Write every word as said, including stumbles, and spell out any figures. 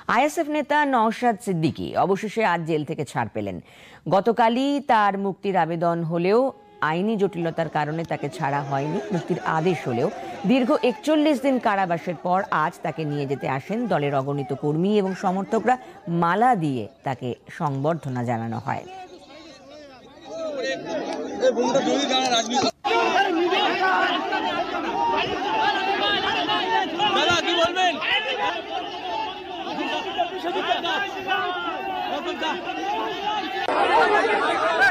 ISF নেতা নওশাদ সিদ্দিকী অবশেষে আজ জেল থেকে ছাড় পেলেন। গতকালই তার মুক্তির আবেদন হলেও আইনি জটিলতার কারণে তাকে ছাড়া হয়নি। মুক্তির আদেশ হলেও দীর্ঘ একচল্লিশ দিন কারাবাসের পর আজ তাকে নিয়ে যেতে আসেন দলের অগণিত কর্মী এবং সমর্থকরা। মালা দিয়ে তাকে সংবর্ধনা জানানো হয়। দাদা কি বলবেন?